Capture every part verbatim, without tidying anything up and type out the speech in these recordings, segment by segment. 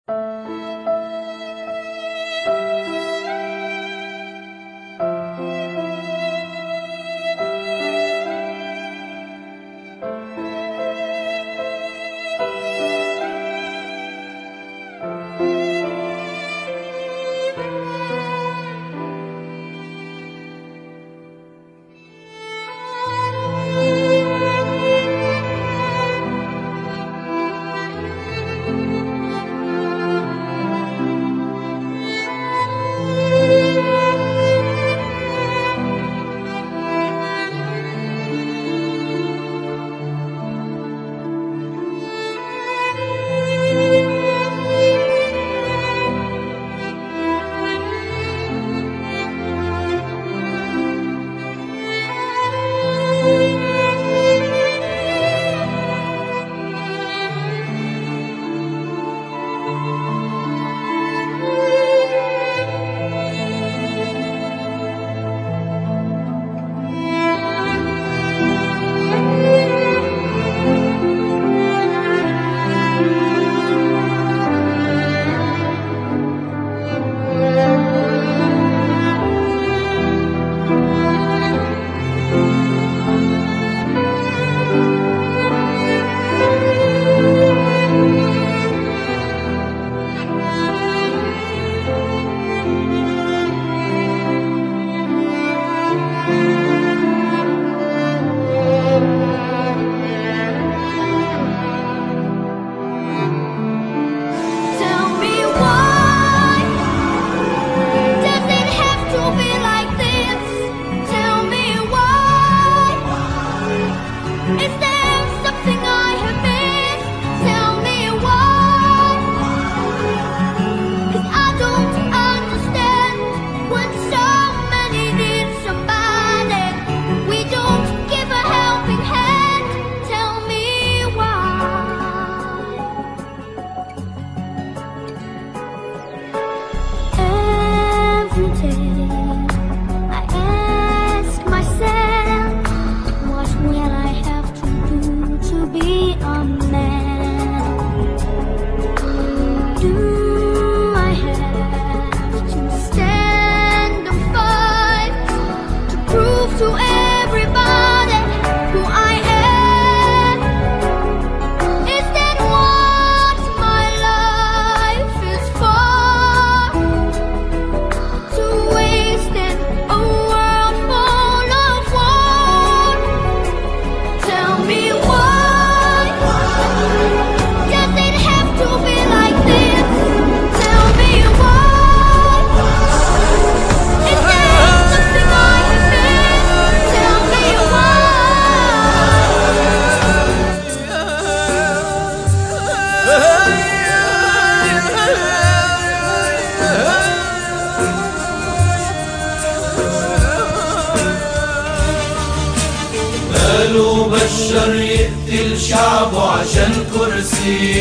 قالوا بشر يقتل شعبه عشان كرسي،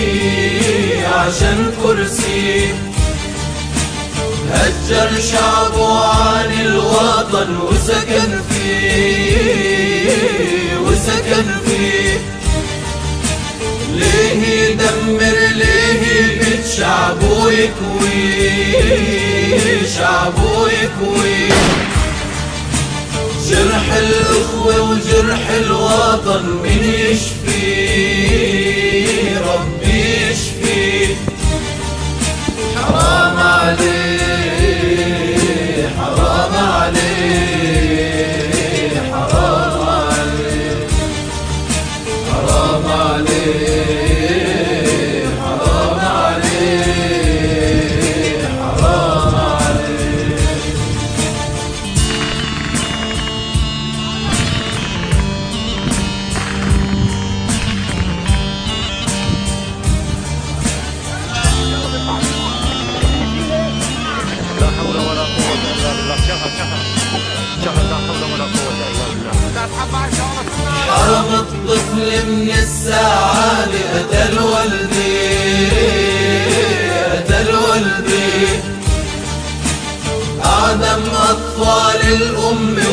عشان كرسي. هجر شعبه عن الوطن وسكن فيه، وسكن فيه. ليه يدمر، ليه يبيد شعبه يكويه، شعبه يكويه. جرح الأخوة وجرح الوطن من يشفيه؟ ربي يشفيه. حرام عليه، حرام عليه، حرام عليه، حرام عليه، حرام عليه، حرام عليه. لا حول ولا قوة إلا بالله. شغل شغل شغل. لا حول ولا قوة إلا بالله. لا تحب على شغلك. حرم الطفل من السعادة، قتل والدي، قتل والدي. أعدم أطفال الأم